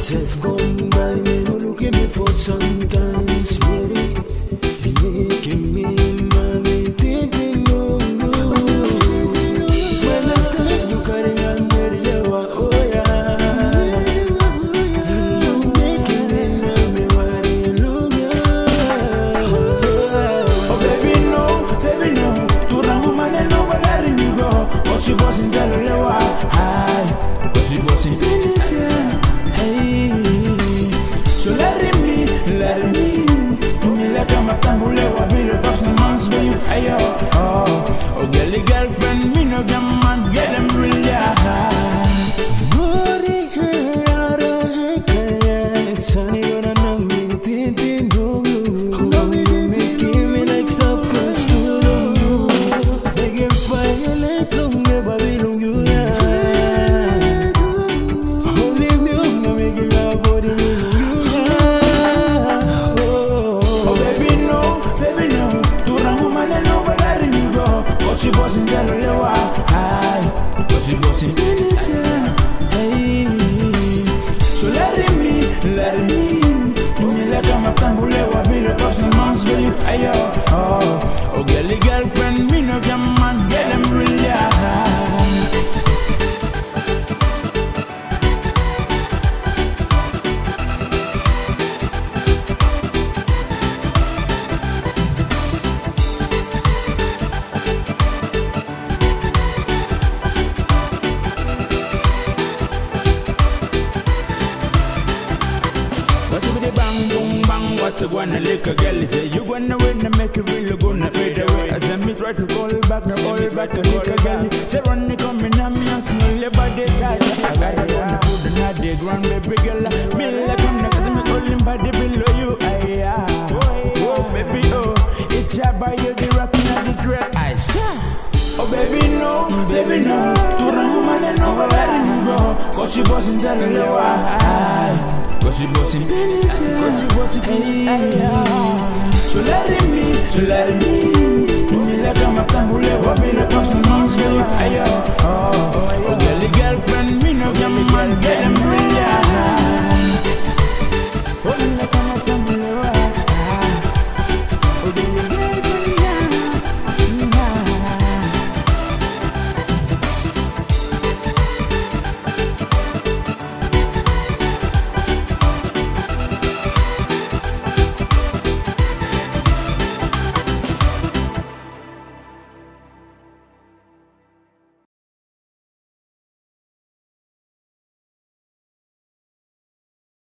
months have gone by, me no look at me for sometimes, baby. You making me money, thinking no good. Smile and style, you carry on very low, oh yeah. You making me money, worry, look oh baby no, tu rango male no balari ni go, o si boss in jalo hi, o si boss in Indonesia, hey. So let me, me like I'm a tambulewa, be the boss no man's way, ayo, oh girlfriend, me no gam man, get them really high. Mori hara kaya, sunny gonna know me, tintin dungu, making me like stop close to you. They get violent, long never be long you. Only me, I'm making love for you. Oh baby no, tu rango male no balari ni go, cause you boss in jalo lewa, hi, cause you boss in Indonesia, hey. So let me, me like I'm a tambulewa, be the boss no man's way, ayo, oh girlfriend, me no gam man, get them really high. Bang boom bang, what you wanna lick a girl? Say you gonna win and make it really gonna fade away. As I me try to call back, to lick a girl. Say run the coming on me and smell your body tight. I got it on the food and I did run baby girl. Me like I'm next to me calling body below you. Oh baby oh, it's a by you the rockin' and the dread. I say. Oh baby no, tu rango male no balari ni go, cause you boss in jalo lewa, cause you boss in Indonesia, so let me like I'm a tambulewa, be the boss no man's way, ayo, oh girlfriend, me no gam man, get